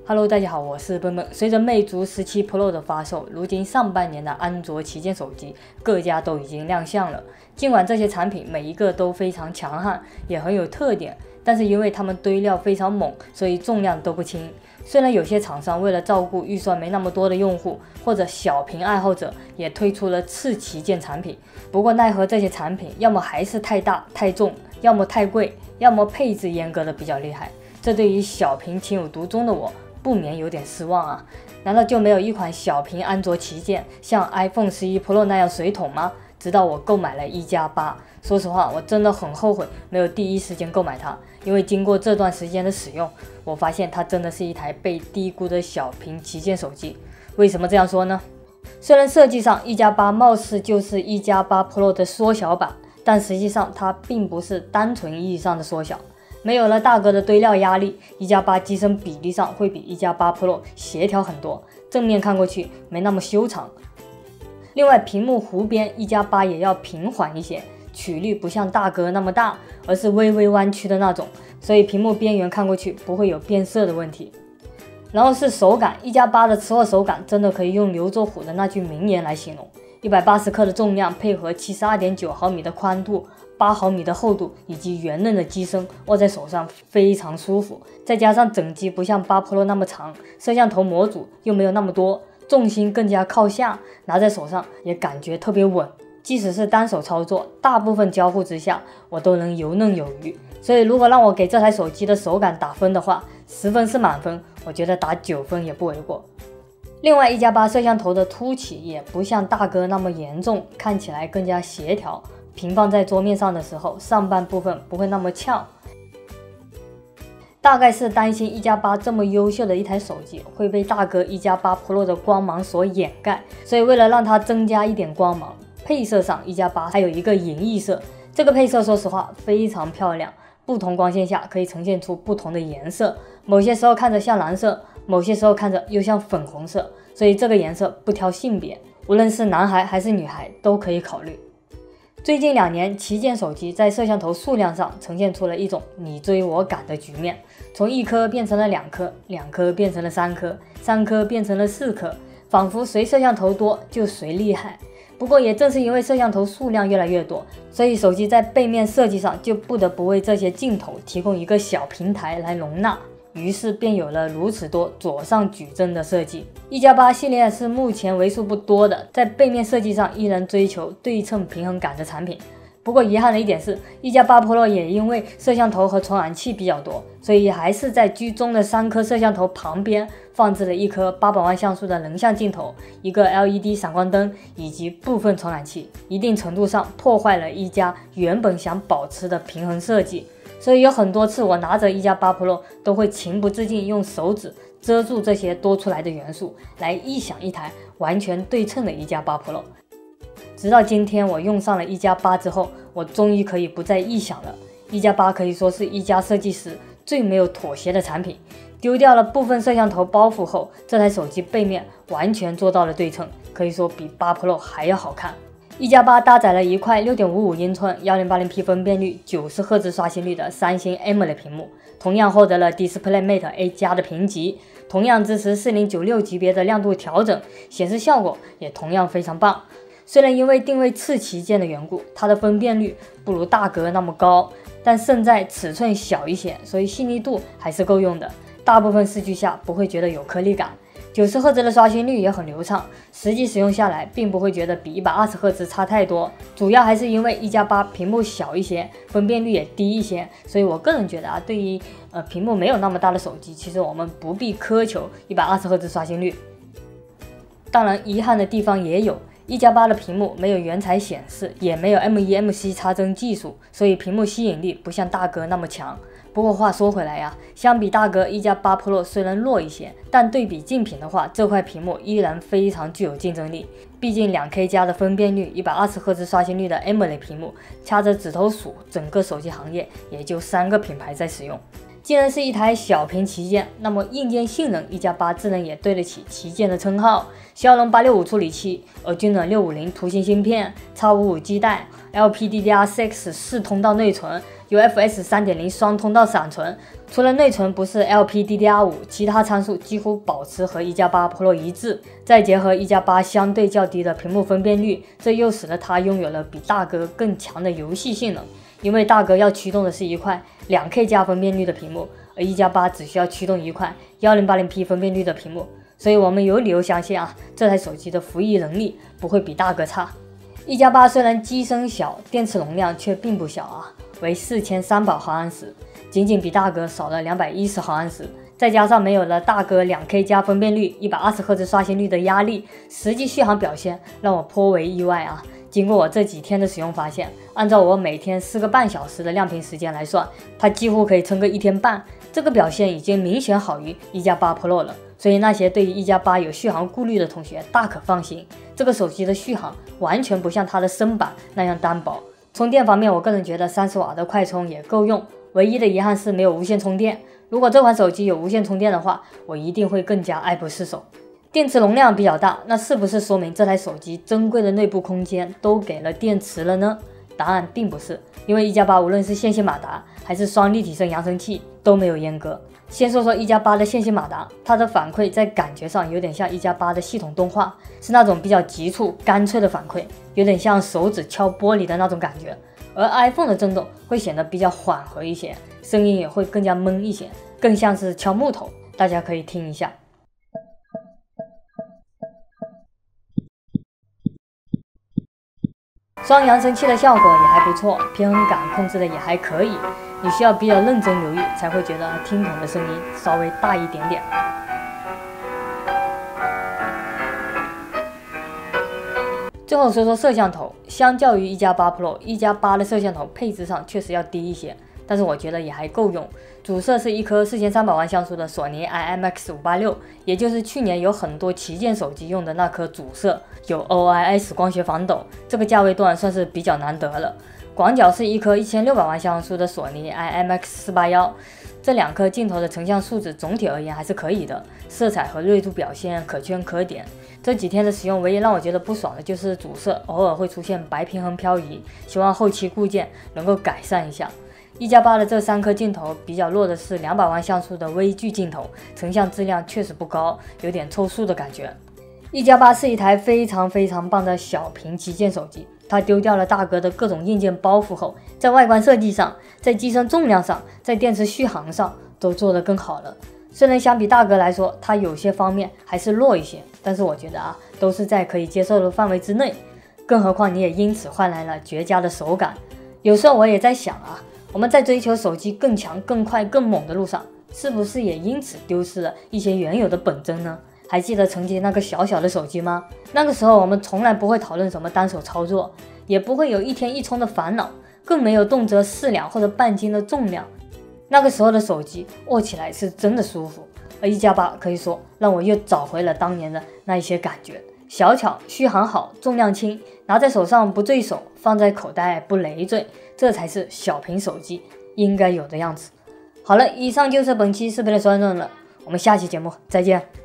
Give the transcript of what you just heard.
Hello， 大家好，我是笨笨。随着魅族17 Pro 的发售，如今上半年的安卓旗舰手机各家都已经亮相了。尽管这些产品每一个都非常强悍，也很有特点，但是因为它们堆料非常猛，所以重量都不轻。虽然有些厂商为了照顾预算没那么多的用户或者小屏爱好者，也推出了次旗舰产品，不过奈何这些产品要么还是太大太重，要么太贵，要么配置阉割的比较厉害。这对于小屏情有独钟的我不免有点失望啊！难道就没有一款小屏安卓旗舰像 iPhone 11 Pro 那样水桶吗？直到我购买了1加8，说实话，我真的很后悔没有第一时间购买它，因为经过这段时间的使用，我发现它真的是一台被低估的小屏旗舰手机。为什么这样说呢？虽然设计上1加8貌似就是1加8 Pro 的缩小版，但实际上它并不是单纯意义上的缩小。没有了大哥的堆料压力，1加8机身比例上会比1加8 Pro 协调很多，正面看过去没那么修长。另外，屏幕弧边1加8也要平缓一些，曲率不像大哥那么大，而是微微弯曲的那种，所以屏幕边缘看过去不会有变色的问题。然后是手感，1加8的吃货手感真的可以用刘作虎的那句名言来形容：180克的重量配合 72.9 毫米的宽度、8毫米的厚度以及圆润的机身，握在手上非常舒服。再加上整机不像8 Pro 那么长，摄像头模组又没有那么多，重心更加靠下，拿在手上也感觉特别稳。即使是单手操作，大部分交互之下我都能游刃有余。所以如果让我给这台手机的手感打分的话，10分是满分，我觉得打9分也不为过。另外，1加8摄像头的凸起也不像大哥那么严重，看起来更加协调。平放在桌面上的时候，上半部分不会那么翘。大概是担心1加8这么优秀的一台手机会被大哥1加8 Pro 的光芒所掩盖，所以为了让它增加一点光芒，配色上1加8还有一个银翼色。这个配色说实话非常漂亮，不同光线下可以呈现出不同的颜色，某些时候看着像蓝色，某些时候看着又像粉红色，所以这个颜色不挑性别，无论是男孩还是女孩都可以考虑。最近2年，旗舰手机在摄像头数量上呈现出了一种你追我赶的局面，从1颗变成了2颗，2颗变成了3颗，3颗变成了4颗，仿佛谁摄像头多就谁厉害。不过也正是因为摄像头数量越来越多，所以手机在背面设计上就不得不为这些镜头提供一个小平台来容纳，于是便有了如此多左上矩阵的设计。1加8系列是目前为数不多的在背面设计上依然追求对称平衡感的产品。不过遗憾的一点是，1加8 Pro 也因为摄像头和传感器比较多，所以还是在居中的3颗摄像头旁边放置了1颗800万像素的人像镜头，一个 LED 闪光灯以及部分传感器，一定程度上破坏了1加原本想保持的平衡设计。所以有很多次我拿着1加8 Pro 都会情不自禁用手指遮住这些多出来的元素，来臆想一台完全对称的1加8 Pro。直到今天我用上了1加8之后，我终于可以不再臆想了。1加8可以说是1加设计师最没有妥协的产品，丢掉了部分摄像头包袱后，这台手机背面完全做到了对称，可以说比8 Pro 还要好看。1加8搭载了一块 6.55 英寸 1080p 分辨率 90Hz 刷新率的三星 AMOLED 屏幕，同样获得了 DisplayMate A+ 的评级，同样支持4096级别的亮度调整，显示效果也同样非常棒。虽然因为定位次旗舰的缘故，它的分辨率不如大哥那么高，但胜在尺寸小一些，所以细腻度还是够用的，大部分视距下不会觉得有颗粒感。90Hz 的刷新率也很流畅，实际使用下来并不会觉得比120Hz 差太多，主要还是因为1加8屏幕小一些，分辨率也低一些，所以我个人觉得对于屏幕没有那么大的手机，其实我们不必苛求120Hz 刷新率。当然遗憾的地方也有，1加8的屏幕没有原彩显示，也没有 M1MC 插针技术，所以屏幕吸引力不像大哥那么强。不过话说回来呀，相比大哥1加8 Pro 虽然弱一些，但对比竞品的话，这块屏幕依然非常具有竞争力。毕竟 2K 加的分辨率、120Hz 刷新率的 AMOLED 屏幕，掐着指头数，整个手机行业也就3个品牌在使用。 既然是一台小屏旗舰，那么硬件性能一加8自然也对得起旗舰的称号。骁龙865处理器，Adreno 650图形芯片，X55基带 ，LPDDR4X 4通道内存，UFS 3.0双通道闪存。除了内存不是 LPDDR5，其他参数几乎保持和一加8 Pro 一致。再结合一加8相对较低的屏幕分辨率，这又使得它拥有了比大哥更强的游戏性能。因为大哥要驱动的是一块 2K 加分辨率的屏幕，而一加8只需要驱动一块 1080P 分辨率的屏幕，所以我们有理由相信这台手机的服役能力不会比大哥差。一加8虽然机身小，电池容量却并不小为4300毫安时，仅仅比大哥少了210毫安时。再加上没有了大哥 2K 加分辨率、120赫兹刷新率的压力，实际续航表现让我颇为意外经过我这几天的使用发现，按照我每天4个半小时的亮屏时间来算，它几乎可以撑个1天半。这个表现已经明显好于一加8 Pro 了，所以那些对于一加8有续航顾虑的同学大可放心，这个手机的续航完全不像它的身板那样单薄。充电方面，我个人觉得30瓦的快充也够用，唯一的遗憾是没有无线充电。如果这款手机有无线充电的话，我一定会更加爱不释手。电池容量比较大，那是不是说明这台手机珍贵的内部空间都给了电池了呢？答案并不是，因为一加8无论是线性马达还是双立体声扬声器都没有阉割。先说说一加8的线性马达，它的反馈在感觉上有点像一加8的系统动画，是那种比较急促干脆的反馈，有点像手指敲玻璃的那种感觉。而 iPhone 的震动会显得比较缓和一些，声音也会更加闷一些，更像是敲木头。大家可以听一下。双扬声器的效果也还不错，平衡感控制的也还可以，你需要比较认真留意才会觉得听筒的声音稍微大一点点。最后说说摄像头，相较于一加8 Pro， 一加8的摄像头配置上确实要低一些，但是我觉得也还够用。主摄是一颗4300万像素的索尼 IMX586， 也就是去年有很多旗舰手机用的那颗主摄，有 OIS 光学防抖，这个价位段算是比较难得了。广角是一颗1600万像素的索尼 IMX481， 这两颗镜头的成像素质总体而言还是可以的，色彩和锐度表现可圈可点。这几天的使用唯一让我觉得不爽的就是主摄偶尔会出现白平衡漂移，希望后期固件能够改善一下。一加8的这3颗镜头比较弱的是200万像素的微距镜头，成像质量确实不高，有点凑数的感觉。一加8是一台非常棒的小屏旗舰手机，它丢掉了大哥的各种硬件包袱后，在外观设计上，在机身重量上，在电池续航上都做得更好了。虽然相比大哥来说，它有些方面还是弱一些，但是我觉得都是在可以接受的范围之内。更何况你也因此换来了绝佳的手感。有时候我也在想我们在追求手机更强、更快、更猛的路上，是不是也因此丢失了一些原有的本真呢？还记得曾经那个小小的手机吗？那个时候我们从来不会讨论什么单手操作，也不会有一天一充的烦恼，更没有动辄4两或者半斤的重量。那个时候的手机握起来是真的舒服，而一加8可以说让我又找回了当年的那一些感觉。小巧、续航好、重量轻，拿在手上不坠手，放在口袋不累赘，这才是小屏手机应该有的样子。好了，以上就是本期视频的所有内容了，我们下期节目再见。